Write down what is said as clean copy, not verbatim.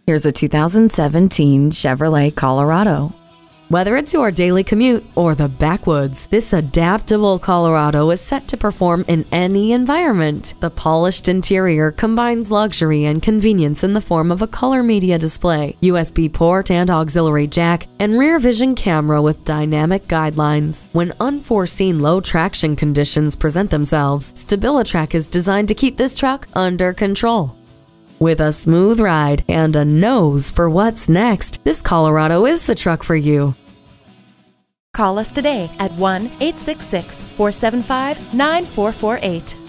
Here's a 2017 Chevrolet Colorado. Whether it's your daily commute or the backwoods, this adaptable Colorado is set to perform in any environment. The polished interior combines luxury and convenience in the form of a color media display, USB port and auxiliary jack, and rear vision camera with dynamic guidelines. When unforeseen low traction conditions present themselves, StabiliTrak is designed to keep this truck under control. With a smooth ride and a nose for what's next, this Colorado is the truck for you. Call us today at 1-866-475-9448.